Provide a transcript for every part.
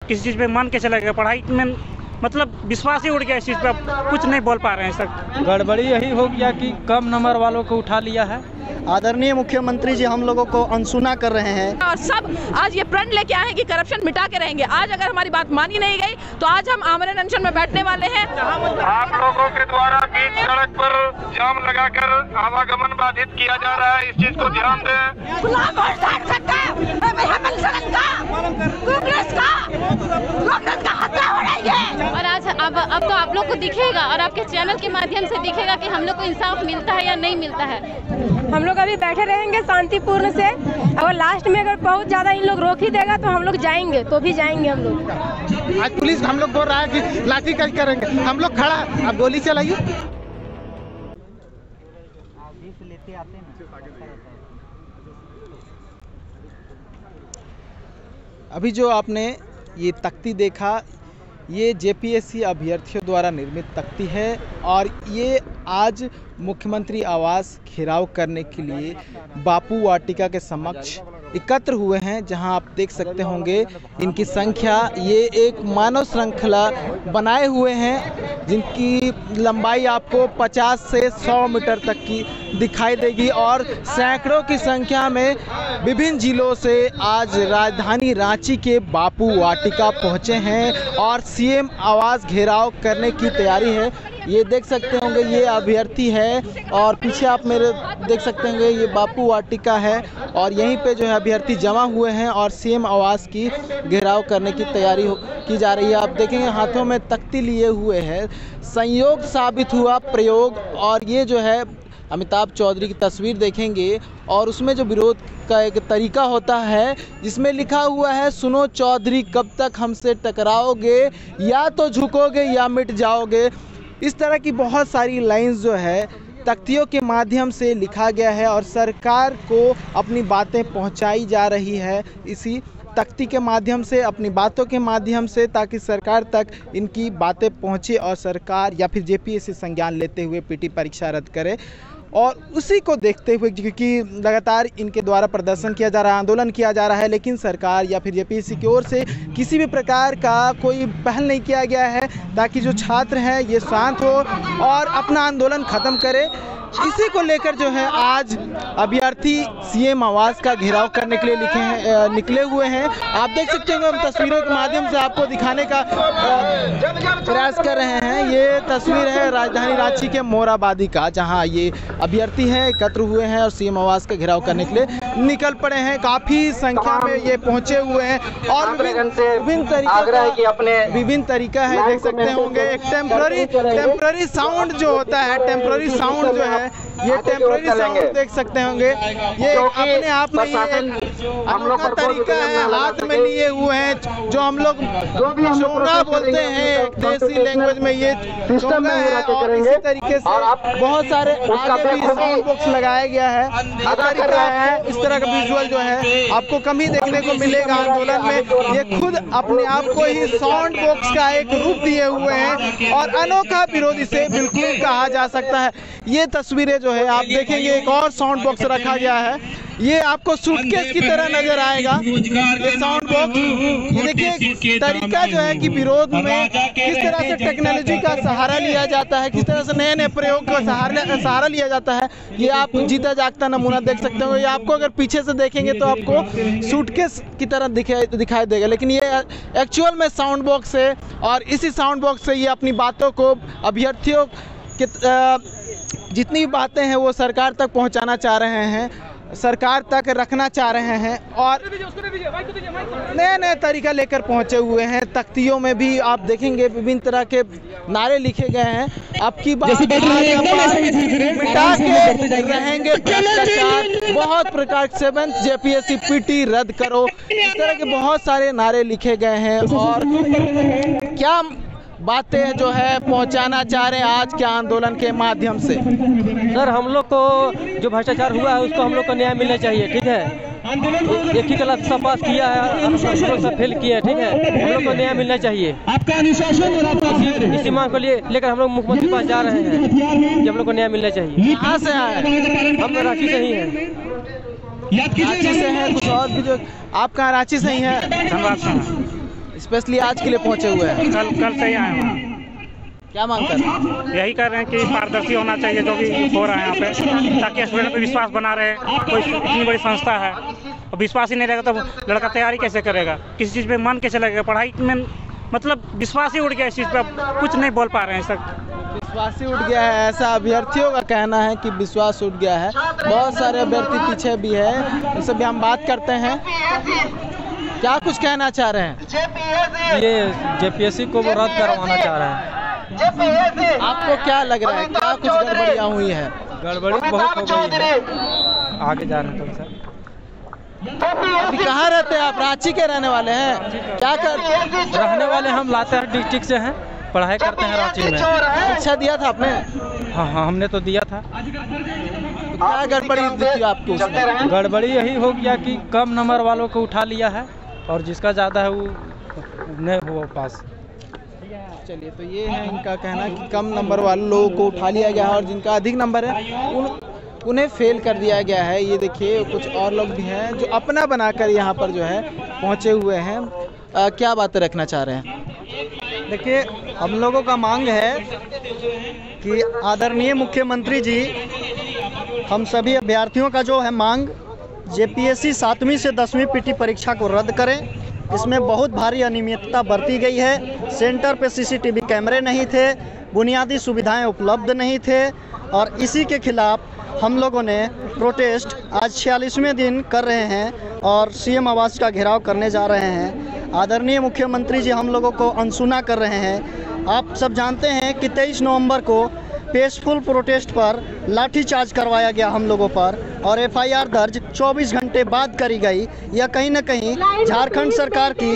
किसी चीज़ पे मन कैसे लगेगा, पढ़ाई में मतलब विश्वास ही उड़ गया इस चीज़ पे, कुछ नहीं बोल पा रहे हैं सर। गड़बड़ी यही हो गया कि कम नंबर वालों को उठा लिया है। आदरणीय मुख्यमंत्री जी हम लोगों को अनसुना कर रहे हैं और सब आज ये प्रण लेके आए हैं कि करप्शन मिटा के रहेंगे। आज अगर हमारी बात मानी नहीं गई तो आज हम आमरण अनशन में बैठने वाले हैं। आप लोगों के द्वारा बीच सड़क पर जाम लगाकर आवागमन बाधित किया जा रहा है, इस चीज को ध्यान दें। और आज अब तो आप लोग को दिखेगा और आपके चैनल के माध्यम से दिखेगा कि हम लोग को इंसाफ मिलता है या नहीं मिलता है। हम लोग अभी बैठे रहेंगे शांतिपूर्ण से, और लास्ट में अगर बहुत ज़्यादा इन लोग रोक ही देगा तो हम लोग जाएंगे, तो भी जाएंगे हम लोग। आज पुलिस हम लोग बोल रहा है कि लाठीचार्ज करेंगे, हम लोग खड़ा, अब गोली चलाइए। अभी जो आपने ये तख्ती देखा, ये जेपीएससी अभ्यर्थियों द्वारा निर्मित तख्ती है और ये आज मुख्यमंत्री आवास घेराव करने के लिए बापू वाटिका के समक्ष एकत्र हुए हैं, जहां आप देख सकते होंगे इनकी संख्या, ये एक मानव श्रृंखला बनाए हुए हैं जिनकी लंबाई आपको 50 से 100 मीटर तक की दिखाई देगी और सैकड़ों की संख्या में विभिन्न जिलों से आज राजधानी रांची के बापू वाटिका पहुंचे हैं और सीएम आवास घेराव करने की तैयारी है। ये देख सकते होंगे ये अभ्यर्थी है और पीछे आप मेरे देख सकते होंगे ये बापू वाटिका है और यहीं पे जो है अभ्यर्थी जमा हुए हैं और सीएम आवास की घेराव करने की तैयारी की जा रही है। आप देखेंगे हाथों में तख्ती लिए हुए हैं। संयोग साबित हुआ प्रयोग। और ये जो है अमिताभ चौधरी की तस्वीर देखेंगे और उसमें जो विरोध का एक तरीका होता है जिसमें लिखा हुआ है, सुनो चौधरी कब तक हमसे टकराओगे, या तो झुकोगे या मिट जाओगे। इस तरह की बहुत सारी लाइंस जो है तख्तियों के माध्यम से लिखा गया है और सरकार को अपनी बातें पहुंचाई जा रही है इसी तख्ती के माध्यम से, अपनी बातों के माध्यम से, ताकि सरकार तक इनकी बातें पहुंचे और सरकार या फिर जेपीएससी संज्ञान लेते हुए पीटी परीक्षा रद्द करे। और उसी को देखते हुए, क्योंकि लगातार इनके द्वारा प्रदर्शन किया जा रहा है, आंदोलन किया जा रहा है, लेकिन सरकार या फिर जेपीएससी की ओर से किसी भी प्रकार का कोई पहल नहीं किया गया है ताकि जो छात्र हैं ये शांत हो और अपना आंदोलन ख़त्म करे। इसी को लेकर जो है आज अभ्यर्थी सीएम आवास का घेराव करने के लिए निकले हुए हैं। आप देख सकते हैं, हम तस्वीरों के माध्यम से आपको दिखाने का प्रयास कर रहे हैं। ये तस्वीर है राजधानी रांची के मोराबादी का, जहां ये अभ्यर्थी हैं एकत्र हुए हैं और सीएम आवास का घेराव करने के लिए निकल पड़े हैं। काफ़ी संख्या में ये पहुंचे हुए हैं और विभिन्न तरीका है, देख सकते होंगे। एक टेम्पररी साउंड जो होता है, टेम्पररी साउंड जो है, ये टेम्पररी साउंड देख सकते होंगे। ये अपने आप में ये अनोखा तरीका है, हाथ में लिए हुए हैं जो हम लोग चोंगा बोलते हैं देसी लैंग्वेज में, ये चोंगा है। और इसी तरीके से बहुत सारे आगे भी साउंड बॉक्स लगाया गया है। इस तरह का विजुअल जो है आपको कम ही देखने को मिलेगा आंदोलन में। ये खुद अपने आप को ही साउंड बॉक्स का एक रूप दिए हुए हैं और अनोखा विरोधी से बिल्कुल कहा जा सकता है। ये तस्वीरें जो है आप देखेंगे, एक और साउंड बॉक्स रखा गया है, ये आपको सूटकेस की तरह नजर आएगा ये साउंड बॉक्स। ये देखिए तरीका जो है कि विरोध में किस तरह से टेक्नोलॉजी का सहारा लिया जाता है, किस तरह से नए नए प्रयोग का सहारा लिया जाता है, ये आप जीता जागता नमूना देख सकते हो। ये आपको अगर पीछे से देखेंगे तो आपको सूटकेस की तरह दिखाई देगा, लेकिन ये एक्चुअल में साउंड बॉक्स है और इसी साउंड बॉक्स से ये अपनी बातों को, अभ्यर्थियों के जितनी बातें हैं वो सरकार तक पहुंचाना चाह रहे हैं, सरकार तक रखना चाह रहे हैं और नए नए तरीका लेकर पहुंचे हुए हैं। तख्तियों में भी आप देखेंगे विभिन्न तरह के नारे लिखे गए हैं, आपकी बात मिटा के रहेंगे भ्रष्टाचार, बहुत प्रकार 7th जेपीएससी पीटी रद्द करो, इस तरह के बहुत सारे नारे लिखे गए हैं। और क्या बातें जो है पहुंचाना चाह रहे हैं आज के आंदोलन के माध्यम से? सर, हम लोग को जो भ्रष्टाचार हुआ है उसको हम लोग को न्याय मिलना चाहिए, ठीक है। एक ही क्लास सब पास किया है, हम सब फेल किए हैं, ठीक है। हम लोग को न्याय मिलना चाहिए। आपका अनुशासन इसी मांग को लेकर हम लोग मुख्यमंत्री के पास जा रहे हैं कि हम लोग को न्याय मिलना चाहिए। कहाँ से आए? हम तो रांची से ही हैं। रांची से हैं, कुछ और भी जो आप कहाँ? रांची से ही हैं। स्पेशली आज के लिए पहुंचे हुए हैं? कल से ही आए हैं। क्या मांग कर रहे हैं? यही कर रहे हैं कि पारदर्शी होना चाहिए जो भी हो रहा है यहाँ पे, ताकि स्टूडेंट पे विश्वास बना रहे। कोई इतनी बड़ी संस्था है और विश्वास ही नहीं रहेगा तो लड़का तैयारी कैसे करेगा, किसी चीज़ पे मन कैसे लगेगा? पढ़ाई में मतलब विश्वास ही उड़ गया इस चीज़ पे, कुछ नहीं बोल पा रहे हैं सर। विश्वास ही उठ गया है, ऐसा अभ्यर्थियों का कहना है कि विश्वास उठ गया है। बहुत सारे अभ्यर्थी पीछे भी है, उनसे भी हम बात करते हैं। क्या कुछ कहना चाह रहे हैं? ये जेपीएससी को वो रद्द करवाना चाह रहे हैं। आपको क्या लग रहा है, क्या कुछ गड़बड़ियाँ हुई है? गड़बड़ी बहुत हो गई है। आगे जा रहे हैं सर। अभी कहाँ रहते हैं आप? रांची के रहने वाले हैं? क्या कर रहने वाले हम लातेहार डिस्ट्रिक्ट से हैं, पढ़ाई करते हैं रांची में। परीक्षा दिया था आपने? हाँ हमने तो दिया था। तो क्या गड़बड़ी दिखी आपको उसमें? गड़बड़ी यही हो गया कि कम नंबर वालों को उठा लिया है और जिसका ज़्यादा है वो नहीं हुआ पास। चलिए, तो ये है इनका कहना कि कम नंबर वाले लोगों को उठा लिया गया है और जिनका अधिक नंबर है उन्हें फेल कर दिया गया है। ये देखिए कुछ और लोग भी हैं जो अपना बनाकर यहाँ पर जो है पहुँचे हुए हैं। क्या बातें रखना चाह रहे हैं? देखिए, हम लोगों का मांग है कि आदरणीय मुख्यमंत्री जी हम सभी अभ्यर्थियों का जो है मांग, जेपीएससी 7वीं से 10वीं पीटी परीक्षा को रद्द करें। इसमें बहुत भारी अनियमितता बरती गई है। सेंटर पे सीसीटीवी कैमरे नहीं थे, बुनियादी सुविधाएं उपलब्ध नहीं थे और इसी के खिलाफ हम लोगों ने प्रोटेस्ट आज 46वें दिन कर रहे हैं और सीएम आवास का घेराव करने जा रहे हैं। आदरणीय मुख्यमंत्री जी हम लोगों को अनसुना कर रहे हैं। आप सब जानते हैं कि 23 नवंबर को पीसफुल प्रोटेस्ट पर लाठीचार्ज करवाया गया हम लोगों पर और एफआईआर दर्ज 24 घंटे बाद करी गई। यह कहीं न कहीं झारखंड सरकार की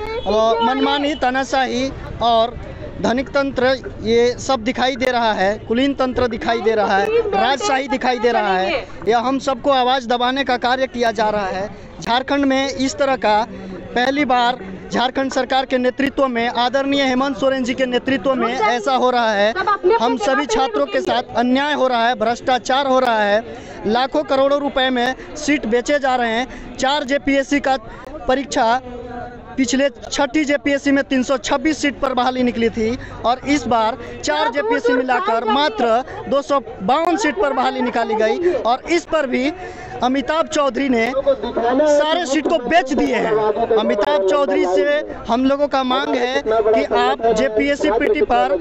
मनमानी, तानाशाही और धनिक तंत्र ये सब दिखाई दे रहा है, कुलीन तंत्र दिखाई दे रहा है, राजशाही दिखाई दे रहा है। यह हम सबको आवाज़ दबाने का कार्य किया जा रहा है। झारखंड में इस तरह का पहली बार झारखंड सरकार के नेतृत्व में, आदरणीय हेमंत सोरेन जी के नेतृत्व में ऐसा हो रहा है। हम सभी छात्रों के साथ अन्याय हो रहा है, भ्रष्टाचार हो रहा है, लाखों करोड़ों रुपए में सीट बेचे जा रहे हैं। 4 जेपीएससी का परीक्षा पिछले 6ठी जेपीएससी में 326 सीट पर बहाली निकली थी और इस बार 4 जेपीएससी मिलाकर मात्र 252 सीट पर बहाली निकाली गई और इस पर भी अमिताभ चौधरी ने सारे सीट को बेच दिए हैं। अमिताभ चौधरी से हम लोगों का मांग है कि आप जेपीएससी पीटी पर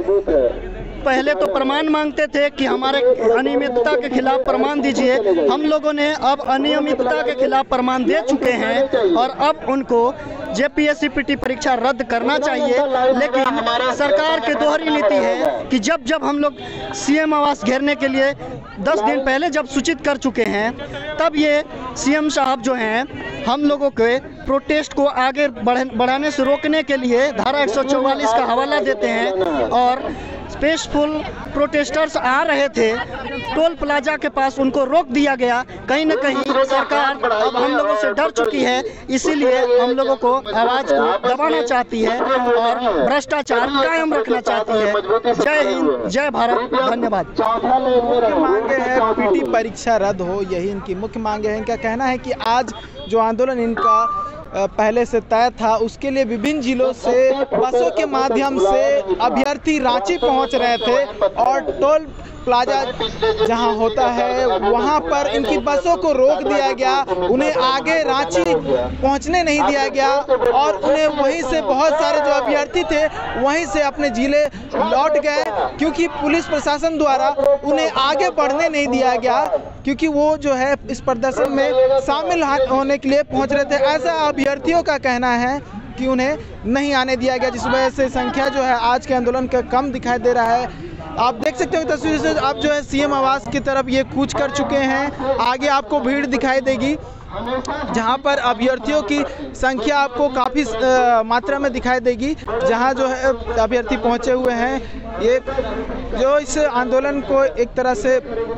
पहले तो प्रमाण मांगते थे कि हमारे अनियमितता के खिलाफ प्रमाण दीजिए। हम लोगों ने अब अनियमितता के खिलाफ प्रमाण दे चुके हैं और अब उनको जेपीएससी पीटी परीक्षा रद्द करना चाहिए। लेकिन सरकार की दोहरी नीति है कि जब जब हम लोग सीएम आवास घेरने के लिए 10 दिन पहले जब सूचित कर चुके हैं, तब ये सीएम साहब जो हैं हम लोगों के प्रोटेस्ट को आगे बढ़ाने से रोकने के लिए धारा 144 का हवाला देते हैं और पीसफुल प्रोटेस्टर्स आ रहे थे टोल प्लाजा के पास, उनको रोक दिया गया। कहीं न कहीं सरकार अब हम लोगों से डर चुकी है, इसीलिए हम लोगों को आवाज़ दबाना चाहती है और भ्रष्टाचार कायम रखना चाहती है। जय हिंद, जय भारत, धन्यवाद। मुख्य मांगे है पीटी परीक्षा रद्द हो, यही इनकी मुख्य मांगे है। इनका कहना है कि आज जो आंदोलन इनका पहले से तय था, उसके लिए विभिन्न जिलों से बसों के माध्यम से अभ्यर्थी रांची पहुंच रहे थे और टोल प्लाजा जहां होता है वहां पर इनकी बसों को रोक दिया गया, उन्हें आगे रांची पहुंचने नहीं दिया गया और उन्हें वहीं से बहुत सारे जो अभ्यर्थी थे वहीं से अपने जिले लौट गए, क्योंकि पुलिस प्रशासन द्वारा उन्हें आगे बढ़ने नहीं दिया गया, क्योंकि वो जो है इस प्रदर्शन में शामिल होने के लिए पहुंच रहे थे। ऐसा अभ्यर्थियों का कहना है कि उन्हें नहीं आने दिया गया, जिस वजह से संख्या जो है आज के आंदोलन का कम दिखाई दे रहा है। आप देख सकते हो तस्वीर से, आप जो है सीएम आवास की तरफ ये कूच कर चुके हैं। आगे आपको भीड़ दिखाई देगी जहां पर अभ्यर्थियों की संख्या आपको काफ़ी मात्रा में दिखाई देगी, जहां जो है अभ्यर्थी पहुंचे हुए हैं। ये जो इस आंदोलन को एक तरह से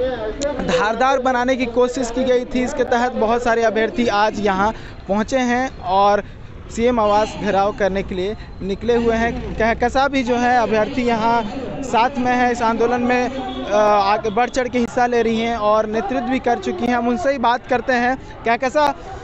धारदार बनाने की कोशिश की गई थी, इसके तहत बहुत सारे अभ्यर्थी आज यहां पहुंचे हैं और सीएम आवास घेराव करने के लिए निकले हुए हैं। कहकसा भी जो है अभ्यर्थी यहाँ साथ में है, इस आंदोलन में आगे बढ़ चढ़ के हिस्सा ले रही हैं और नेतृत्व भी कर चुकी हैं। हम उनसे ही बात करते हैं। कहकसा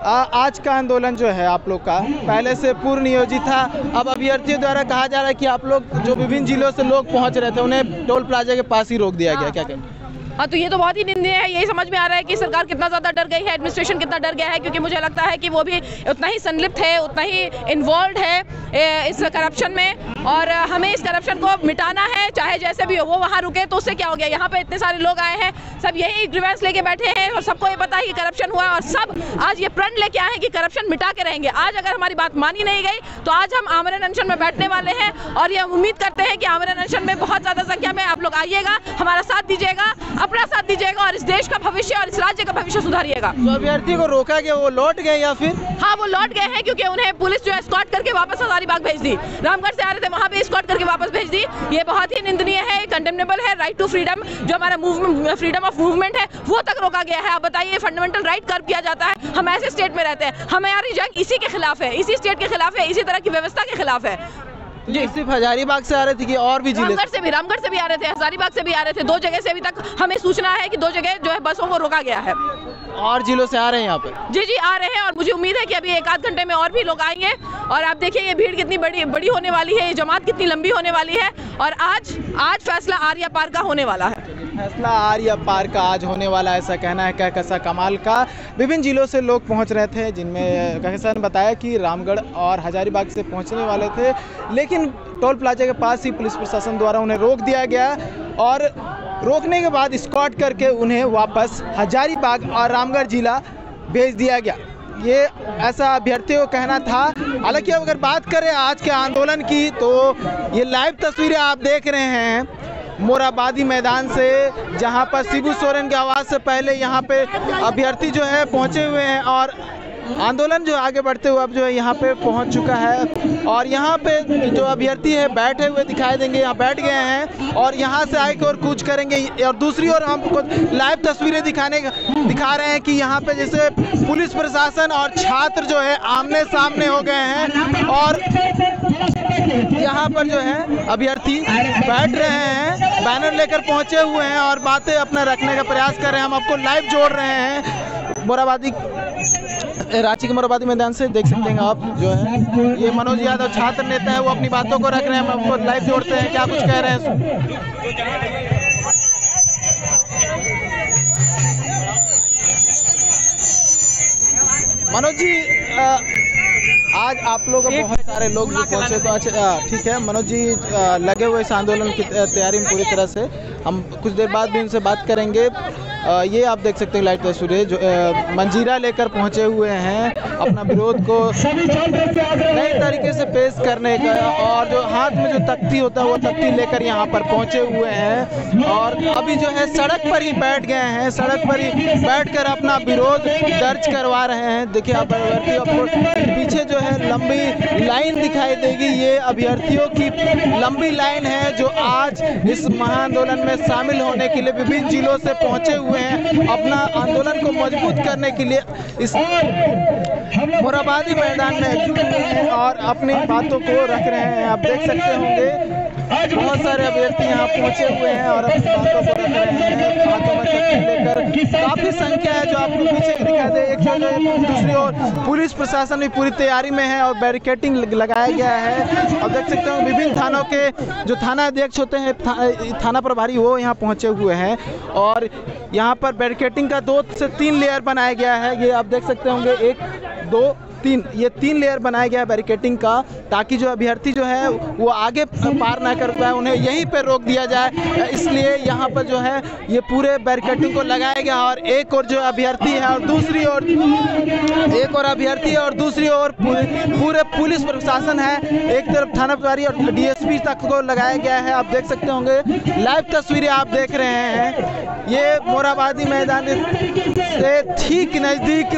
आज का आंदोलन जो है आप लोग का पहले से पूर्व नियोजित था, अब अभ्यर्थियों द्वारा कहा जा रहा है कि आप लोग जो विभिन्न जिलों से लोग पहुंच रहे थे उन्हें टोल प्लाजा के पास ही रोक दिया गया, क्या कहें? हाँ, तो ये तो बहुत ही निंदनीय है। यही समझ में आ रहा है कि सरकार कितना ज़्यादा डर गई है, एडमिनिस्ट्रेशन कितना डर गया है, क्योंकि मुझे लगता है कि वो भी उतना ही संलिप्त है, उतना ही इन्वॉल्व है इस करप्शन में, और हमें इस करप्शन को मिटाना है, चाहे जैसे भी हो। वो वहाँ रुके तो उससे क्या हो गया? यहाँ पे इतने सारे लोग आए हैं, सब यही ग्रीवेंस लेके बैठे हैं और सबको ये पता है कि करप्शन हुआ, और सब आज ये प्रण लेके आए हैं कि करप्शन मिटा के रहेंगे। आज अगर हमारी बात मानी नहीं गई तो आज हम आमरण अनशन में बैठने वाले हैं, और ये उम्मीद करते हैं कि आमरण अनशन में बहुत ज़्यादा संख्या में आप लोग आइएगा, हमारा साथ दीजिएगा, अपना साथ दीजिएगा और इस देश का भविष्य और इस राज्य का भविष्य सुधारिएगा। तो अभ्यर्थी को रोका गया, वो लौट गए या फिर? हाँ, वो लौट गए हैं, क्योंकि उन्हें पुलिस जो है एस्कॉर्ट करके वापस हजारीबाग भेज दी। रामगढ़ से आ रहे थे, वहाँ पे एस्कॉर्ट करके वापस भेज दी। ये बहुत ही निंदनीय है, कंडेमनेबल है। राइट टू फ्रीडम, जो हमारा फ्रीडम ऑफ मूवमेंट है, वो तक रोका गया है। आप बताइए, फंडामेंटल राइट कर्व किया जाता है। हम ऐसे स्टेट में रहते हैं, हमारी जंग इसी के खिलाफ है, इसी स्टेट के खिलाफ है, इसी तरह की व्यवस्था के खिलाफ है। जी, सिर्फ हजारीबाग से आ रहे थे कि और भी जिले? रामगढ़ से भी आ रहे थे, हजारीबाग से भी आ रहे थे। 2 जगह से अभी तक हमें सूचना है कि 2 जगह जो है बसों को रोका गया है। और जिलों से आ रहे हैं यहाँ पे? जी आ रहे हैं, और मुझे उम्मीद है कि अभी 1-8 घंटे में और भी लोग आएंगे। और आप देखिए ये भीड़ कितनी बड़ी होने वाली है, ये जमात कितनी लंबी होने वाली है, और आज फैसला आर या पार का होने वाला है। फैसला आर या पार का आज होने वाला है, ऐसा कहना है कहकसा कमाल का। विभिन्न जिलों से लोग पहुंच रहे थे, जिनमें कहकसा ने बताया कि रामगढ़ और हजारीबाग से पहुंचने वाले थे, लेकिन टोल प्लाजा के पास ही पुलिस प्रशासन द्वारा उन्हें रोक दिया गया, और रोकने के बाद स्कॉट करके उन्हें वापस हजारीबाग और रामगढ़ जिला भेज दिया गया। ये ऐसा अभ्यर्थियों का कहना था। हालांकि अगर बात करें आज के आंदोलन की, तो ये लाइव तस्वीरें आप देख रहे हैं मोराबादी मैदान से, जहां पर शिबू सोरेन की आवाज़ से पहले यहाँ पे अभ्यर्थी जो है पहुँचे हुए हैं, और आंदोलन जो आगे बढ़ते हुए अब जो है यहाँ पे पहुँच चुका है। और यहाँ पे जो अभ्यर्थी है बैठे हुए दिखाई देंगे, यहाँ बैठ गए हैं और यहाँ से आगे और कूच करेंगे। और दूसरी ओर हमको लाइव तस्वीरें दिखा रहे हैं कि यहाँ पे जैसे पुलिस प्रशासन और छात्र जो है आमने सामने हो गए हैं, और यहाँ पर जो है अभ्यर्थी बैठ रहे हैं, बैनर लेकर पहुँचे हुए हैं और बातें अपना रखने का प्रयास कर रहे हैं। हम आपको लाइव जोड़ रहे हैं मोराबादी, रांची के मोराबादी मैदान से। देख सकते हैं आप जो है ये मनोज यादव छात्र नेता है, वो अपनी बातों को रख रहे हैं। हम आपको लाइव जोड़ते हैं, क्या कुछ कह रहे हैं। मनोज जी, आज आप लोग बहुत सारे लोग जो पहुंचे, तो अच्छा ठीक है मनोज जी, लगे हुए इस आंदोलन की तैयारी में पूरी तरह से। हम कुछ देर बाद भी उनसे बात करेंगे। ये आप देख सकते हैं लाइव तस्वीरें, जो मंजीरा लेकर पहुंचे हुए हैं अपना विरोध को नए तरीके से पेश करने का, और जो हाथ में जो तख्ती होता है वो तख्ती लेकर यहाँ पर पहुंचे हुए हैं, और अभी जो है सड़क पर ही बैठ गए हैं, सड़क पर ही बैठकर अपना विरोध दर्ज करवा रहे हैं। देखिए आप आपको पीछे जो है लंबी लाइन दिखाई देगी, ये अभ्यर्थियों की लंबी लाइन है जो आज इस महाआंदोलन में शामिल होने के लिए विभिन्न जिलों से पहुंचे हुए हैं, अपना आंदोलन को मजबूत करने के लिए इस मोराबादी मैदान में और अपनी बातों को रख रहे हैं। आप देख सकते होंगे बहुत सारे अभ्यर्थी यहाँ पहुंचे हुए हैं और अपनी बातों को रख रहे हैं, हाथों में तख्ती लेकर। काफी संख्या है जो आपको पीछे दिखाई दे। एक दूसरी ओर पुलिस प्रशासन भी पूरी तैयारी में है और बैरिकेडिंग लगाया गया है। अब देख सकते हो विभिन्न थानों के जो थाना अध्यक्ष होते हैं, थाना प्रभारी, वो यहाँ पहुंचे हुए हैं, और यहाँ पर बैरिकेडिंग का 2 से 3 लेयर बनाया गया है। ये आप देख सकते होंगे 1, 2, 3, ये 3 लेयर बनाया गया है बैरिकेडिंग का, ताकि जो अभ्यर्थी जो है वो आगे पार ना कर पाए, उन्हें यहीं पे रोक दिया जाए। इसलिए यहाँ पर जो है ये पूरे बैरिकेडिंग को लगाया गया, और एक और जो अभ्यर्थी है और दूसरी ओर एक और अभ्यर्थी है और दूसरी ओर पूरे पुलिस प्रशासन है। एक तरफ थाना प्रभारी और DSP तक को लगाया गया है। आप देख सकते होंगे लाइव तस्वीरें आप देख रहे हैं, ये मोराबादी मैदान से ठीक नज़दीक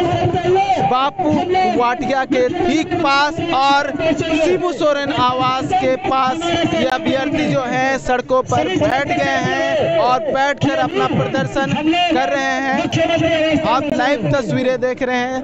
बापू वाटिया के ठीक पास और शिबू सोरेन आवास के पास ये अभ्यर्थी जो है सड़कों पर बैठ गए हैं और बैठकर अपना प्रदर्शन कर रहे हैं। आप लाइव तस्वीरें देख रहे हैं।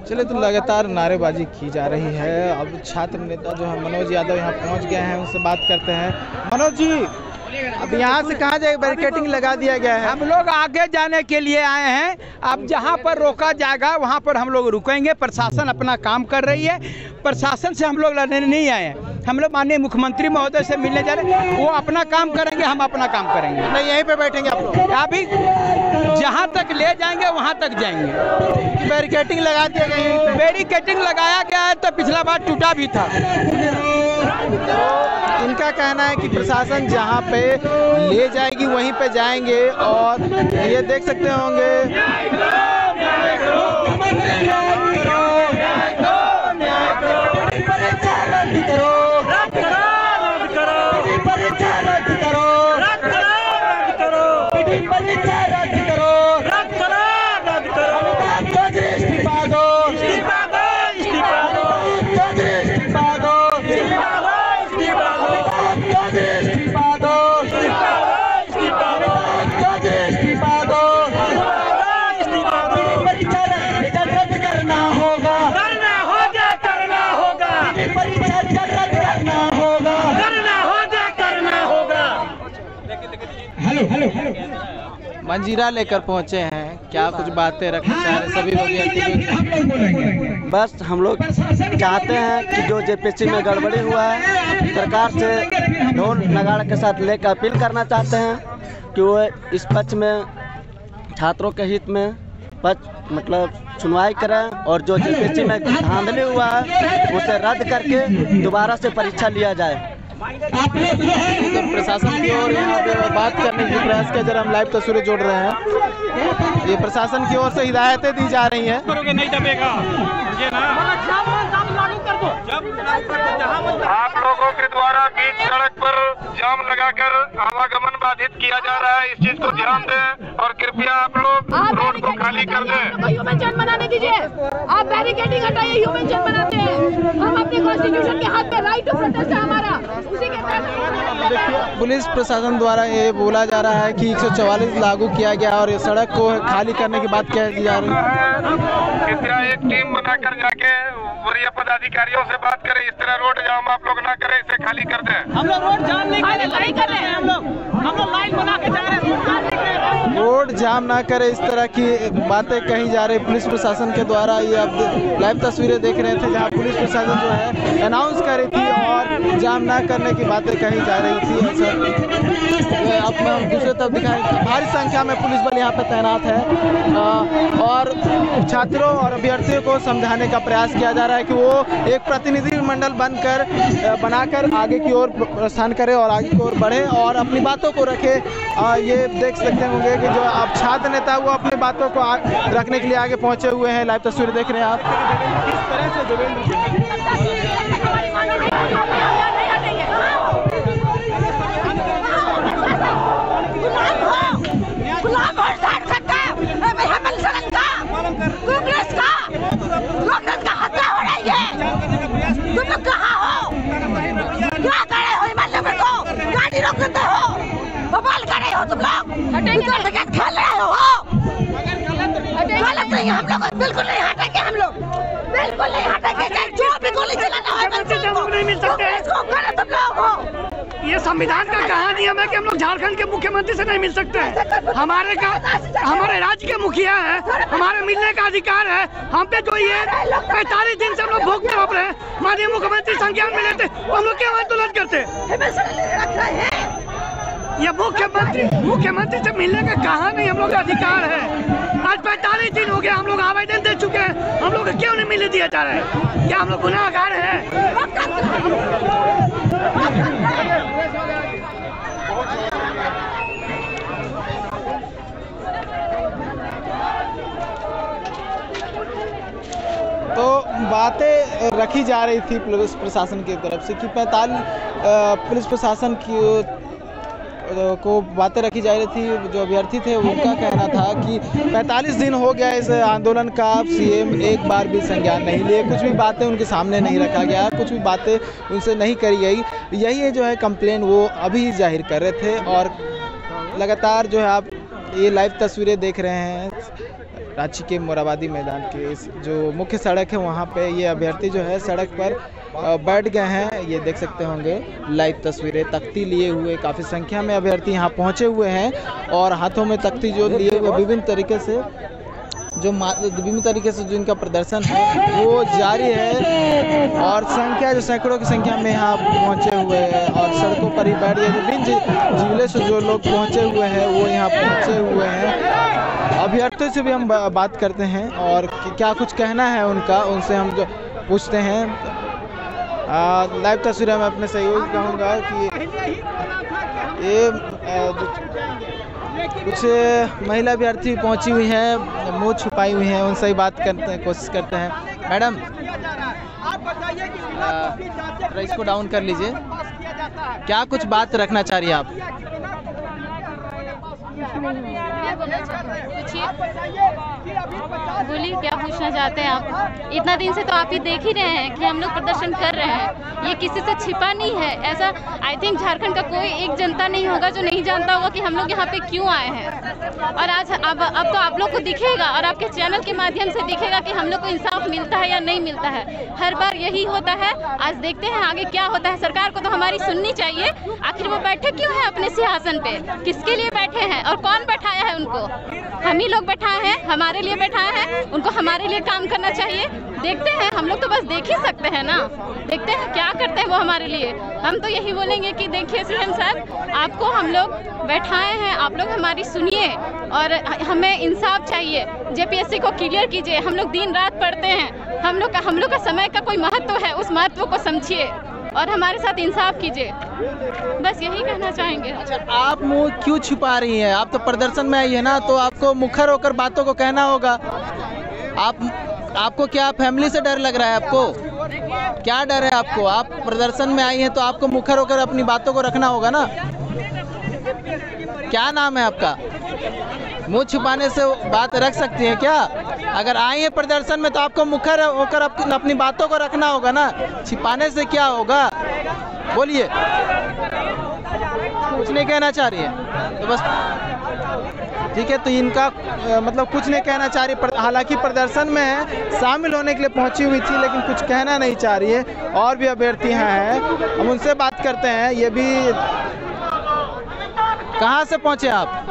चलिए, तो लगातार नारेबाजी की जा रही है। अब छात्र नेता जो है मनोज यादव यहाँ पहुँच गए हैं, उनसे बात करते हैं। मनोज जी, अब यहाँ से कहाँ जाए? बैरिकेडिंग लगा दिया गया है। हम लोग आगे जाने के लिए आए हैं। अब जहाँ पर रोका जाएगा वहाँ पर हम लोग रुकेंगे। प्रशासन अपना काम कर रही है। प्रशासन से हम लोग लड़ने नहीं आए हैं। हम लोग माननीय मुख्यमंत्री महोदय से मिलने जा रहे हैं। वो अपना काम करेंगे, हम अपना काम करेंगे। नहीं, यहीं पे बैठेंगे आप लोग? अभी जहाँ तक ले जाएंगे वहाँ तक जाएंगे। बैरिकेडिंग लगा दिया गया? बैरिकेडिंग लगाया गया है, तो पिछला बार टूटा भी था। इनका कहना है कि प्रशासन जहां पे ले जाएगी वहीं पे जाएंगे। और ये देख सकते होंगे मंजीरा लेकर पहुंचे हैं। क्या कुछ बातें रखना चाह रहे सभी लोग? बस हम लोग चाहते हैं कि जो जेपीएससी में गड़बड़ी हुआ है, सरकार से ढोल नगाड़ा के साथ लेकर अपील करना चाहते हैं कि वो इस पक्ष में छात्रों के हित में मतलब सुनवाई करें। और जो जेपीएससी में धांधली हुआ है उसे रद्द करके दोबारा से परीक्षा लिया जाए। तो प्रशासन की ओर यहाँ पे बात करने की प्रयास किया। जरा हम लाइव तस्वीरें जोड़ रहे हैं। ये प्रशासन की ओर से हिदायतें दी जा रही हैं। नहीं दबेगा आप लोगों के द्वारा बीच सड़क पर जाम लगाकर आवागमन बाधित किया जा रहा है। इस चीज को ध्यान दें और कृपया आप लोग रोड को खाली कर दें। ह्यूमन चेन बनाने दीजिए। आप बैरिकेडिंग हटाइए, ह्यूमन चेन बनाते हैं। हम अपने कॉन्स्टिट्यूशन के हाथ में राइट टू प्रोटेस्ट है हमारा, उसी के तहत पुलिस प्रशासन द्वारा ये बोला जा रहा है कि 144 लागू किया गया और ये सड़क को खाली करने की बात कही जा रही है। कृपया एक टीम बनाकर जाके वरीय पदाधिकारियों से बात करें। इस तरह रोड जाम आप लोग ना करें, इसे खाली कर दें। हम लोग रोड जाम नहीं कर रहे हैं। हम लोग लाइन बना के जा रहे हैं। रोड जाम ना करे, इस तरह की बातें कही जा रही पुलिस प्रशासन के द्वारा। ये आप लाइव तस्वीरें देख रहे थे जहां पुलिस प्रशासन जो है अनाउंस कर रही थी और जाम ना करने की बातें कही जा रही थी। अब हम दूसरे तरफ दिखाएं, भारी संख्या में पुलिस बल यहाँ पे तैनात है और छात्रों और अभ्यर्थियों को समझाने का प्रयास किया जा रहा है कि वो एक प्रतिनिधि मंडल बनाकर आगे की ओर प्रस्थान करें और आगे की ओर बढ़े और अपनी बातों को रखे। ये देख सकते होंगे कि जो आप छात्र नेता वो अपनी बातों को रखने के लिए आगे पहुंचे हुए हैं। लाइव तस्वीर देख रहे हैं आप। किस तरह से तुम कहाँ हो? क्या कर रहे हो? गाड़ी रोक देते हो, बवाल कर रहे हो तुम लोग, खेल रहे हो। गलत नहीं, हम लोग बिल्कुल नहीं हटेंगे। हम लोग बिल्कुल नहीं हटेंगे। जो भी गोली चलाना हो नहीं मिल सकते तुम लोग हो। ये संविधान का कहाँ नियम है कि हम लोग झारखंड के मुख्यमंत्री से नहीं मिल सकते हैं? हमारे राज्य के मुखिया है, हमारे मिलने का अधिकार है। हम पे जो ये 45 दिन से हम लोग भोगते हो रहे हैं, माननीय मुख्यमंत्री संज्ञान में लेते तो हम लोग क्यों आंदोलन करते? ये मुख्यमंत्री से मिलने का कहाँ नहीं हम लोग का अधिकार है? आज 45 दिन हो गया, हम लोग आवेदन दे चुके हैं, हम लोग को क्यों नहीं मिलने दिया जा रहा है? क्या हम लोग गुनाहगार हैं? तो बातें रखी जा रही थी पुलिस प्रशासन की तरफ से कि 45 पुलिस प्रशासन की को बातें रखी जा रही थी। जो अभ्यर्थी थे उनका कहना था कि 45 दिन हो गया इस आंदोलन का, सीएम एक बार भी संज्ञान नहीं लिए, कुछ भी बातें उनके सामने नहीं रखा गया, कुछ भी बातें उनसे नहीं करी गई। यही जो है कंप्लेन वो अभी जाहिर कर रहे थे। और लगातार जो है आप ये लाइव तस्वीरें देख रहे हैं रांची के मोराबादी मैदान के इस जो मुख्य सड़क है वहाँ पे ये अभ्यर्थी जो है सड़क पर बैठ गए हैं। ये देख सकते होंगे लाइव तस्वीरें, तख्ती लिए हुए काफ़ी संख्या में अभ्यर्थी यहाँ पहुँचे हुए हैं और हाथों में तख्ती जो लिए हुए विभिन्न तरीके से जो इनका प्रदर्शन है वो जारी है और संख्या जो सैकड़ों की संख्या में यहाँ पहुँचे हुए हैं और सड़कों पर ही बैठ गए। विभिन्न जिले से जो लोग पहुँचे हुए हैं वो यहाँ पहुँचे हुए हैं। अभ्यर्थियों से भी हम बात करते हैं और क्या कुछ कहना है उनका, उनसे हम जो पूछते हैं। लाइव तस्वीरें मैं अपने सहयोगी कहूँगा कि ये कुछ महिला अभ्यर्थी पहुंची हुई हैं, मुंह छुपाई हुई हैं, उनसे ही बात करते हैं, कोशिश करते हैं। मैडम इसको डाउन कर लीजिए, क्या कुछ बात रखना चाह रही है आप? बोलिए क्या पूछना चाहते हैं आप? इतना दिन से तो आप ही देख ही रहे हैं कि हम लोग प्रदर्शन कर रहे हैं, ये किसी से छिपा नहीं है। ऐसा आई थिंक झारखंड का कोई एक जनता नहीं होगा जो नहीं जानता होगा कि हम लोग यहाँ पे क्यों आए हैं। और आज अब तो आप लोग को दिखेगा और आपके चैनल के माध्यम से दिखेगा कि हम लोग को इंसाफ मिलता है या नहीं मिलता है। हर बार यही होता है, आज देखते हैं आगे क्या होता है। सरकार को तो हमारी सुननी चाहिए, आखिर वो बैठे क्यों है अपने सिंहासन पे, किसके लिए बैठे हैं और कौन बैठाया है उनको? हम ही लोग बैठाए हैं, हमारे लिए बैठाए हैं, उनको हमारे लिए काम करना चाहिए। देखते हैं, हम लोग तो बस देख ही सकते हैं ना, देखते हैं क्या करते हैं वो हमारे लिए। हम तो यही बोलेंगे कि देखिए सीएम साहब, आपको हम लोग बैठाए हैं, आप लोग हमारी सुनिए और हमें इंसाफ चाहिए। जेपीएससी को क्लियर कीजिए, हम लोग दिन रात पढ़ते हैं, हम लोग का समय का कोई महत्व है, उस महत्व को समझिए और हमारे साथ इंसाफ कीजिए, बस यही कहना चाहेंगे। अच्छा, आप मुंह क्यों छुपा रही हैं? आप तो प्रदर्शन में आई है ना, तो आपको मुखर होकर बातों को कहना होगा। आपको क्या फैमिली से डर लग रहा है? आपको क्या डर है आपको? आप प्रदर्शन में आई हैं तो आपको मुखर होकर अपनी बातों को रखना होगा ना। क्या नाम है आपका? मुंह छुपाने से बात रख सकती हैं क्या? अगर आई हैं प्रदर्शन में तो आपको मुखर होकर अपनी बातों को रखना होगा ना, छिपाने से क्या होगा? बोलिए, कुछ नहीं कहना चाह रही है तो बस ठीक है। तो इनका मतलब कुछ नहीं कहना चाह रही, हालांकि प्रदर्शन में शामिल होने के लिए पहुंची हुई थी लेकिन कुछ कहना नहीं चाह रही है। और भी अभ्यर्थी हैं, हम उनसे बात करते हैं। ये भी, कहाँ से पहुंचे आप?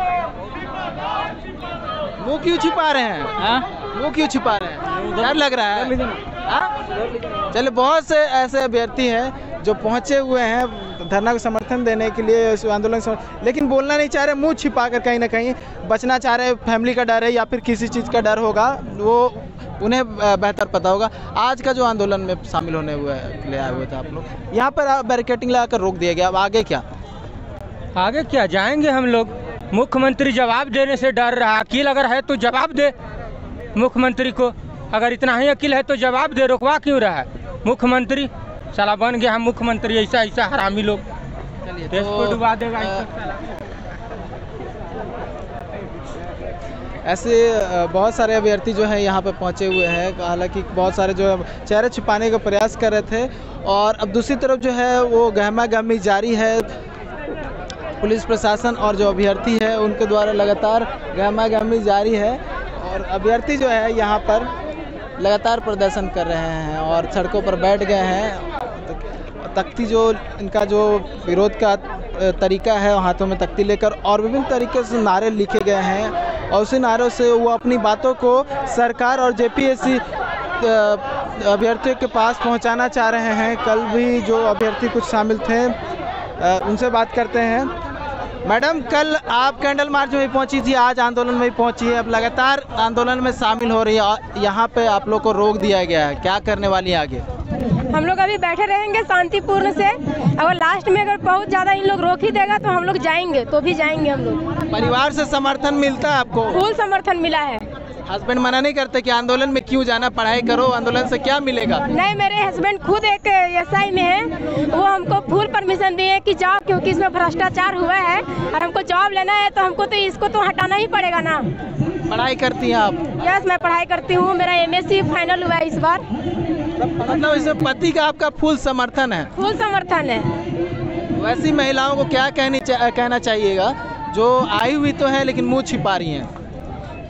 मुंह क्यों छिपा रहे हैं? मुंह क्यों छिपा रहे हैं? डर लग रहा है? चलिए, बहुत से ऐसे अभ्यर्थी हैं जो पहुंचे हुए हैं धरना को समर्थन देने के लिए, इस आंदोलन से, लेकिन बोलना नहीं चाह रहे, मुंह छिपाकर कहीं ना कहीं बचना चाह रहे। फैमिली का डर है या फिर किसी चीज़ का डर होगा, वो उन्हें बेहतर पता होगा। आज का जो आंदोलन में शामिल होने के लिए आए हुए थे आप लोग, यहाँ पर बैरिकेडिंग लगाकर रोक दिया गया, अब आगे क्या? आगे क्या जाएंगे हम लोग? मुख्यमंत्री जवाब देने से डर रहा। अकील अगर है तो जवाब दे मुख्यमंत्री को, अगर इतना ही अकील है तो जवाब दे, रुकवा क्यों रहा है? मुख्यमंत्री साला बन गया हम मुख्यमंत्री, ऐसा हरामी लोग देश को डुबा देगा। ऐसे बहुत सारे अभ्यर्थी जो हैं यहाँ पे पहुँचे हुए हैं, हालांकि बहुत सारे जो चेहरे छिपाने का प्रयास कर रहे थे। और अब दूसरी तरफ जो है वो गहमा-गहमी जारी है, पुलिस प्रशासन और जो अभ्यर्थी है उनके द्वारा लगातार गहमा-गहमी जारी है। और अभ्यर्थी जो है यहाँ पर लगातार प्रदर्शन कर रहे हैं और सड़कों पर बैठ गए हैं। तख्ती जो इनका जो विरोध का तरीका है, हाथों में तख्ती लेकर और विभिन्न तरीके से नारे लिखे गए हैं और उसी नारों से वो अपनी बातों को सरकार और जेपीएससी अभ्यर्थियों के पास पहुंचाना चाह रहे हैं। कल भी जो अभ्यर्थी कुछ शामिल थे उनसे बात करते हैं। मैडम, कल आप कैंडल मार्च में भी पहुंची थी, आज आंदोलन में भी पहुंची है, अब लगातार आंदोलन में शामिल हो रही है। यहाँ पे आप लोग को रोक दिया गया है, क्या करने वाली है आगे? हम लोग अभी बैठे रहेंगे शांतिपूर्ण से, अगर लास्ट में अगर बहुत ज़्यादा इन लोग रोक ही देगा तो हम लोग जाएंगे, तो भी जाएंगे हम लोग। परिवार से समर्थन मिलता है आपको? फुल समर्थन मिला है। हस्बैंड मना नहीं करते कि आंदोलन में क्यों जाना, पढ़ाई करो, आंदोलन से क्या मिलेगा? नहीं, मेरे हस्बैंड खुद एक एसआई में है, वो हमको फुल परमिशन दिए कि जाओ, क्योंकि इसमें भ्रष्टाचार हुआ है और हमको जॉब लेना है तो हमको तो इसको तो हटाना ही पड़ेगा ना। पढ़ाई करती हैं आप? यस, मैं पढ़ाई करती हूँ, मेरा एमएससी फाइनल हुआ है इस बार। मतलब इसमें पति का आपका फुल समर्थन है? फुल समर्थन है। वैसी महिलाओं को क्या कहना चाहिएगा जो आई हुई तो है लेकिन मुँह छिपा रही हैं?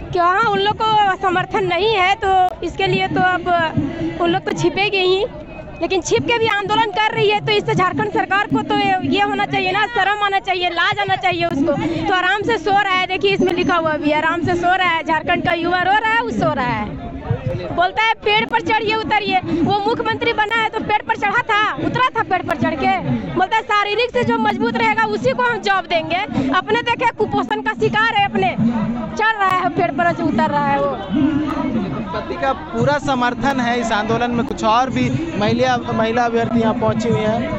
कि हाँ उन लोग को समर्थन नहीं है, तो इसके लिए तो अब उन लोग तो छिपेगी ही, लेकिन छिप के भी आंदोलन कर रही है। तो इससे झारखंड सरकार को तो ये होना चाहिए ना, शर्म आना चाहिए, लाज आना चाहिए उसको। तो आराम से सो रहा है, देखिए इसमें लिखा हुआ भी, आराम से सो रहा है। झारखंड का युवा रो रहा है, वो सो रहा है। बोलता है पेड़ पर चढ़िए उतरिए। वो मुख्यमंत्री बना है तो पेड़ पर चढ़ा था, उतरा था पेड़ पर चढ़ के। बोलता है शारीरिक से जो मजबूत रहेगा उसी को हम जॉब देंगे। अपने देखे कुपोषण का शिकार है, अपने चढ़ रहा है पेड़ पर से उतर रहा है। वो पति का पूरा समर्थन है इस आंदोलन में। कुछ और भी महिला अभ्यर्थी यहाँ पहुंची हुई हैं।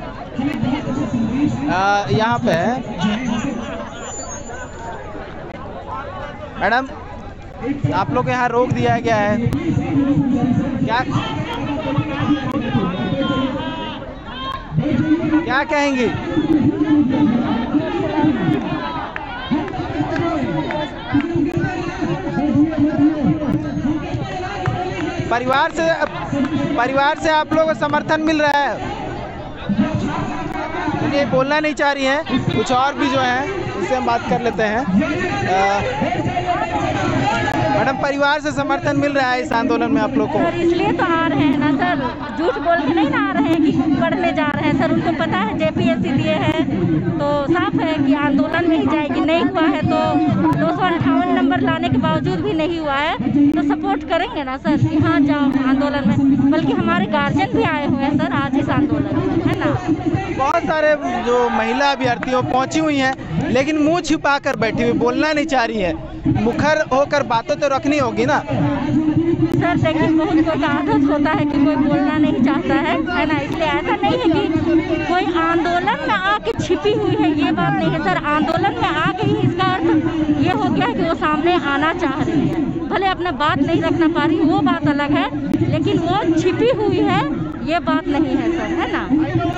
यहाँ पे मैडम, आप लोग यहाँ रोक दिया गया है, क्या कहेंगी? परिवार से आप लोगों को समर्थन मिल रहा है? ये बोलना नहीं चाह रही हैं। कुछ और भी जो है इससे हम बात कर लेते हैं। मैडम, परिवार से समर्थन मिल रहा है इस आंदोलन में आप लोग को? सर इसलिए तो आ रहे हैं ना सर, झूठ बोल के नहीं ना आ रहे हैं कि पढ़ने जा रहे हैं सर। उनको पता है JPSC दिए हैं, तो साफ है कि आंदोलन में ही जाएगी। नहीं हुआ है तो 258 नंबर लाने के बावजूद भी नहीं हुआ है तो सपोर्ट करेंगे ना सर कि हाँ जाओ आंदोलन में। बल्कि हमारे गार्जियन भी आए हुए हैं सर आज इस आंदोलन में, है ना। बहुत सारे जो महिला अभ्यर्थियों पहुंची हुई हैं, लेकिन मुंह छिपा कर बैठी हुई, बोलना नहीं चाह रही है। मुखर होकर बातें तो रखनी होगी ना सर। देखिए बहुत कोई आदत होता है कि कोई बोलना नहीं चाहता है ना। इसलिए ऐसा नहीं है कि कोई आंदोलन में आके छिपी हुई है, ये बात नहीं है सर। आंदोलन में आ गई, इसका अर्थ ये हो गया कि वो सामने आना चाह रही है। भले अपना बात नहीं रखना पा रही, वो बात अलग है, लेकिन वो छिपी हुई है, ये बात नहीं है सर, है ना।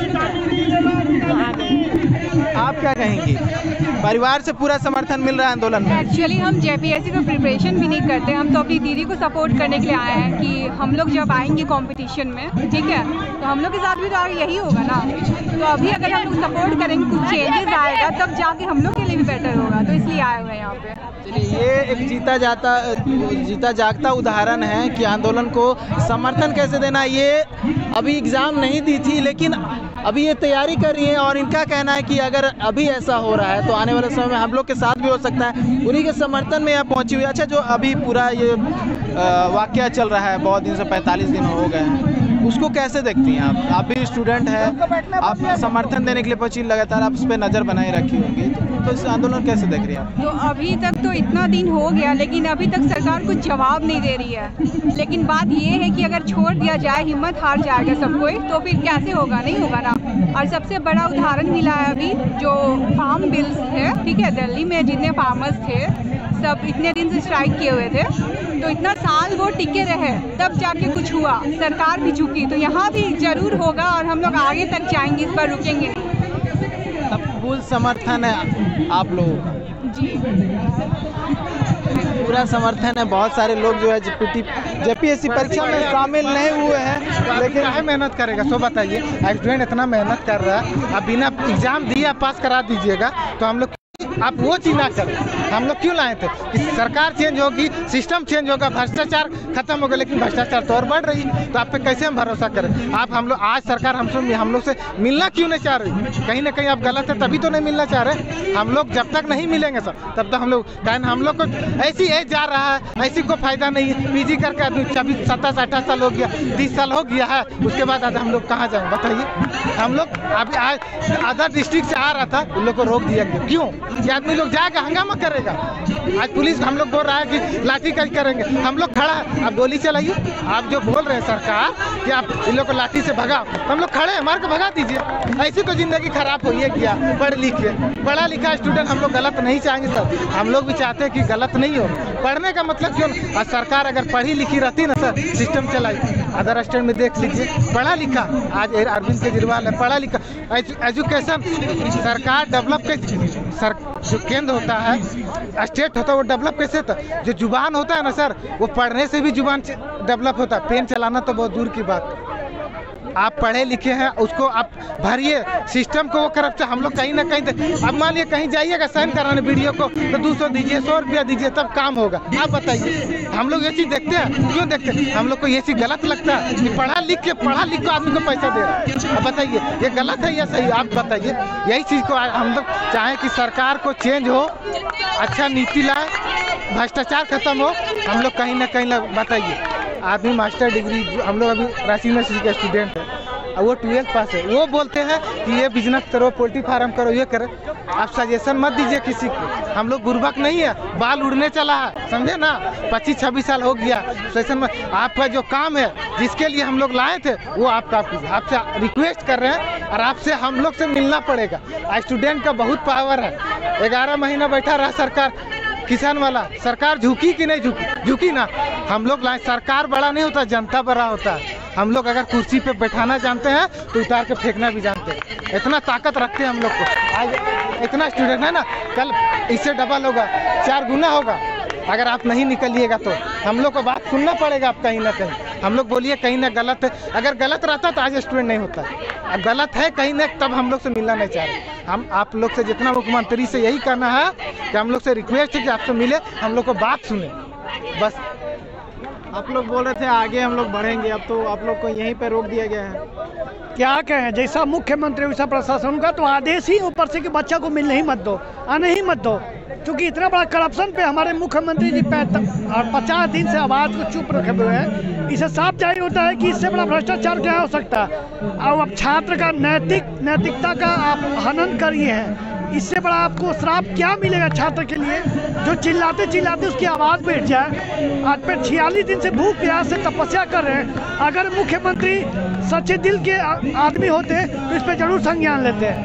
तो आ गई। आप क्या कहेंगी? परिवार से पूरा समर्थन मिल रहा है आंदोलन में? एक्चुअली हम JPSC को प्रिपरेशन भी नहीं करते, हम तो अपनी दीदी को सपोर्ट करने के लिए आए हैं कि हम लोग जब आएंगे कंपटीशन में, ठीक है, तो हम लोग के साथ भी तो आगे यही होगा ना। तो अभी अगर हम लोग सपोर्ट करेंगे, कुछ चेंजेस आएगा, तब जाके हम लोग के लिए भी बेटर होगा। तो इसलिए आए हुए हैं यहाँ पे। ये एक जीता जागता उदाहरण है कि आंदोलन को समर्थन कैसे देना। ये अभी एग्ज़ाम नहीं दी थी, लेकिन अभी ये तैयारी कर रही है और इनका कहना है कि अगर अभी ऐसा हो रहा है तो आने वाले समय में हम लोग के साथ भी हो सकता है। उन्हीं के समर्थन में यहाँ पहुंची हुई। अच्छा, जो अभी पूरा ये वाकया चल रहा है, बहुत दिन से 45 दिन हो गए हैं, उसको कैसे देखती हैं आप भी स्टूडेंट हैं, आप समर्थन देने के लिए पहुंची, लगातार आप उस पर नज़र बनाए रखी होंगी, तो इस आंदोलन कैसे देख रही हैं आप? तो अभी तक तो इतना दिन हो गया, लेकिन अभी तक सरकार कुछ जवाब नहीं दे रही है। लेकिन बात ये है कि अगर छोड़ दिया जाए, हिम्मत हार जाएगा सब कोई, तो फिर कैसे होगा? नहीं होगा ना। और सबसे बड़ा उदाहरण मिला है अभी जो फार्म बिल्स है, ठीक है, दिल्ली में जितने फार्मर्स थे सब इतने दिन से स्ट्राइक किए हुए थे, तो इतना साल वो टिके रहे, तब जाके कुछ हुआ, सरकार भी झुकी। तो यहाँ भी जरूर होगा और हम लोग आगे तक जाएंगे, इस पर रुकेंगे नहीं। तब फुल समर्थन है आप लोगों का? जी, पूरा समर्थन है। बहुत सारे लोग जो है JPSC परीक्षा में शामिल नहीं हुए हैं, लेकिन है मेहनत करेगा। सो बताइए, स्टूडेंट इतना मेहनत कर रहा है, अब बिना एग्जाम दिए पास करा दीजिएगा, तो हम लोग आप वो चीज ना करें। हम लोग क्यों लाए थे कि सरकार चेंज होगी, सिस्टम चेंज होगा, भ्रष्टाचार खत्म होगा, लेकिन भ्रष्टाचार तो और बढ़ रही, तो आप पे कैसे हम भरोसा करें? आप हम लोग आज सरकार हम लोग से मिलना क्यों नहीं चाह रही? कहीं ना कहीं आप गलत है, तभी तो नहीं मिलना चाह रहे। हम लोग जब तक नहीं मिलेंगे सर, तब तक हम लोग हम लोग को ऐसी एज जा रहा है, ऐसी को फायदा नहीं है। PG करके आदमी 27, 27, 28 साल हो गया, 30 साल हो गया है, उसके बाद आज हम लोग कहाँ जाएंगे बताइए? हम लोग अभी आज अदर डिस्ट्रिक्ट से आ रहा था, उन लोग को रोक दिया गया। क्यों? ये आदमी लोग जाएगा हंगामा करेगा। आज पुलिस हम लोग बोल रहा है कि लाठीचार्ज करेंगे, हम लोग खड़ा है, आप गोली चलाइए। आप जो बोल रहे हैं सरकार कि आप इन लोग को लाठी से भगाओ, हम लोग खड़े हैं, मार के भगा दीजिए। ऐसी तो जिंदगी खराब हो ये किया। पढ़ लिख के पढ़ा लिखा स्टूडेंट हम लोग गलत नहीं चाहेंगे सर, हम लोग भी चाहते हैं कि गलत नहीं हो। पढ़ने का मतलब क्यों? आज सरकार अगर पढ़ी लिखी रहती ना सर, सिस्टम चलाई। अदर स्टेट में देख लीजिए, पढ़ा लिखा, आज अरविंद केजरीवाल है, पढ़ा लिखा। एजुकेशन सरकार डेवलप जो केंद्र होता है, स्टेट होता है, वो डेवलप कैसे होता है? जो जुबान होता है ना सर, वो पढ़ने से भी जुबान डेवलप होता है। पेन चलाना तो बहुत दूर की बात। आप पढ़े लिखे हैं, उसको आप भरिए, सिस्टम को वो करप्शन हम लोग कहीं ना कहीं। अब मान लिया कहीं जाइएगा साइन कराने वीडियो को तो 200 दीजिए, 100 रुपया दीजिए, तब काम होगा। आप बताइए, हम लोग ये चीज़ देखते हैं, क्यों देखते हैं? हम लोग को ये चीज़ गलत लगता है कि पढ़ा लिख के आदमी को पैसा दे रहा है। अब बताइए ये गलत है या सही? आप बताइए। यही चीज़ को हम लोग चाहें कि सरकार को चेंज हो, अच्छा नीति लाए, भ्रष्टाचार खत्म हो। हम लोग कहीं ना कहीं बताइए, आदमी मास्टर डिग्री, हम लोग अभी रांची यूनिवर्सिटी के स्टूडेंट हैं, वो 12th पास है, वो बोलते हैं कि ये बिजनेस करो, पोल्ट्री फार्म करो, ये करो। आप सजेशन मत दीजिए किसी को, हम लोग बुर्बक नहीं है, बाल उड़ने चला है, समझे ना, 25-26 साल हो गया। सजेशन में आपका जो काम है, जिसके लिए हम लोग लाए थे, वो आप कीजिए। आपसे रिक्वेस्ट कर रहे हैं और आपसे हम लोग से मिलना पड़ेगा। स्टूडेंट का बहुत पावर है। 11 महीना बैठा रहा सरकार, किसान वाला, सरकार झुकी कि नहीं झुकी? झुकी ना। हम लोग लाए, सरकार बड़ा नहीं होता, जनता बड़ा होता है। हम लोग अगर कुर्सी पे बैठाना जानते हैं तो उतार के फेंकना भी जानते हैं। इतना ताकत रखते हैं हम लोग को। आज इतना स्टूडेंट है ना, कल इससे डबल होगा, 4 गुना होगा। अगर आप नहीं निकलिएगा तो हम लोग को बात सुनना पड़ेगा। आप कहीं ना कहीं हम लोग बोलिए कहीं ना गलत है। अगर गलत रहता तो आज स्टूडेंट नहीं होता। अब गलत है कहीं ना, तब हम लोग से मिलना नहीं चाह रहे। हम आप लोग से जितना मुख्यमंत्री से यही कहना है कि हम लोग से रिक्वेस्ट है कि आपसे मिले, हम लोग को बात सुने बस। आप लोग बोल रहे थे आगे हम लोग बढ़ेंगे, अब तो आप लोग को यहीं पे रोक दिया गया है। क्या कहें, जैसा मुख्यमंत्री वैसा प्रशासन का तो आदेश ही ऊपर से कि बच्चा को मिलने ही मत दो, आने ही मत दो। क्योंकि इतना बड़ा करप्शन पे हमारे मुख्यमंत्री जी 50 दिन से आवाज़ को चुप रखे हुए हैं। इसे साफ जाहिर होता है कि इससे बड़ा भ्रष्टाचार क्या हो सकता है। और अब छात्र का नैतिकता का आप हनन करिए हैं, इससे बड़ा आपको श्राप क्या मिलेगा छात्र के लिए, जो चिल्लाते चिल्लाते उसकी आवाज़ बैठ जाए। आज पे 46 दिन से भूख प्यास से तपस्या कर रहे हैं। अगर मुख्यमंत्री सच्चे दिल के आदमी होते तो इस पर जरूर संज्ञान लेते।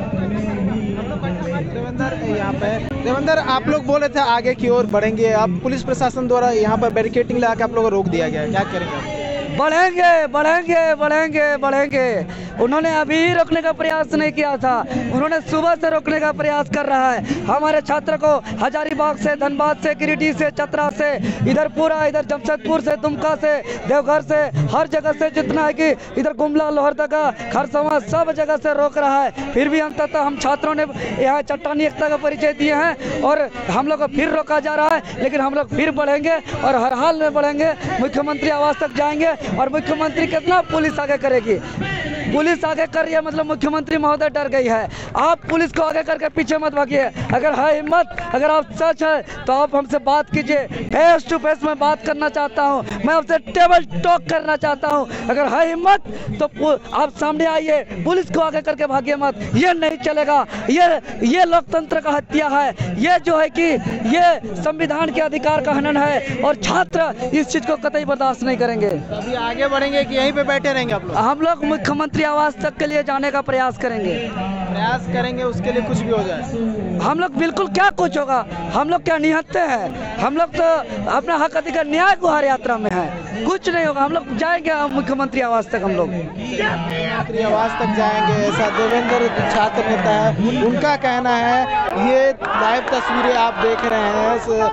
देवेंद्र, आप लोग बोले थे आगे की ओर बढ़ेंगे, अब पुलिस प्रशासन द्वारा यहाँ पर बैरिकेडिंग लगा के आप लोग को रोक दिया गया है, क्या करेंगे? बढ़ेंगे बढ़ेंगे बढ़ेंगे बढ़ेंगे। उन्होंने अभी रोकने का प्रयास नहीं किया था, उन्होंने सुबह से रोकने का प्रयास कर रहा है। हमारे छात्र को हजारीबाग से, धनबाद से, गिरिडीह से, चतरा से, इधर पूरा इधर जमशेदपुर से, दुमका से, देवघर से, हर जगह से जितना है कि इधर गुमला, लोहरदगा, खरसवां, सब जगह से रोक रहा है। फिर भी अंततः हम छात्रों ने यहाँ चट्टानी एकता का परिचय दिए हैं और हम लोग को फिर रोका जा रहा है। लेकिन हम लोग फिर बढ़ेंगे और हर हाल में बढ़ेंगे, मुख्यमंत्री आवास तक जाएंगे। और मुख्यमंत्री कितना पुलिस आगे करेगी? पुलिस आगे कर रही है मतलब मुख्यमंत्री महोदय डर गई है। आप पुलिस को आगे करके पीछे मत भागिए। अगर है हिम्मत, अगर आप सच है तो आप हमसे बात कीजिए। फेस टू फेस मैं बात करना चाहता हूं, मैं आपसे टेबल टॉक करना चाहता हूं। अगर है हिम्मत तो आप सामने आइए, पुलिस को आगे करके भागिए मत। ये नहीं चलेगा, ये लोकतंत्र का हत्या है, ये जो है कि ये संविधान के अधिकार का हनन है और छात्र इस चीज को कतई बर्दाश्त नहीं करेंगे। अभी आगे बढ़ेंगे कि यहीं पे बैठे रहेंगे आप लोग? हम लोग मुख्यमंत्री आवास तक के लिए जाने का प्रयास करेंगे। प्रयास करेंगे उसके लिए कुछ भी हो जाए? हम लोग बिल्कुल, क्या कुछ होगा, हम लोग क्या निहत्ते हैं? हम लोग तो अपना हक अधिकार न्याय गुहार यात्रा में है, कुछ नहीं होगा। हम लोग जाएंगे मुख्यमंत्री आवास तक, हम लोग मुख्यमंत्री आवास तक जाएंगे, ऐसा देवेंद्र छात्र नेता है, उनका कहना है। ये लाइव तस्वीरें आप देख रहे हैं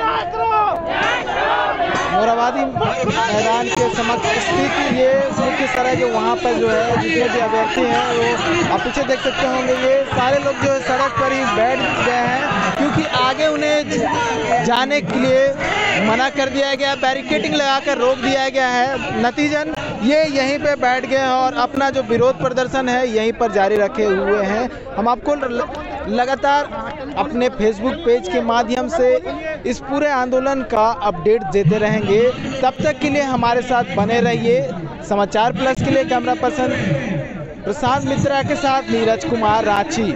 मोराबादी मैदान के समक्ष स्थित ये मुख्य सड़क है। वहाँ पर जो है जितने भी अभ्यर्थी हैं वो आप पीछे देख सकते होंगे, ये सारे लोग जो है सड़क पर ही बैठ गए हैं क्योंकि आगे उन्हें जाने के लिए मना कर दिया गया, बैरिकेडिंग लगाकर रोक दिया गया है। नतीजन ये यहीं पे बैठ गए और अपना जो विरोध प्रदर्शन है यहीं पर जारी रखे हुए हैं। हम आपको लगातार अपने फेसबुक पेज के माध्यम से इस पूरे आंदोलन का अपडेट देते रहेंगे। तब तक के लिए हमारे साथ बने रहिए। समाचार प्लस के लिए कैमरा पर्सन प्रशांत मिश्रा के साथ नीरज कुमार, रांची।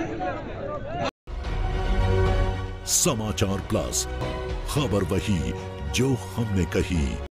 समाचार प्लस, खबर वही जो हमने कही।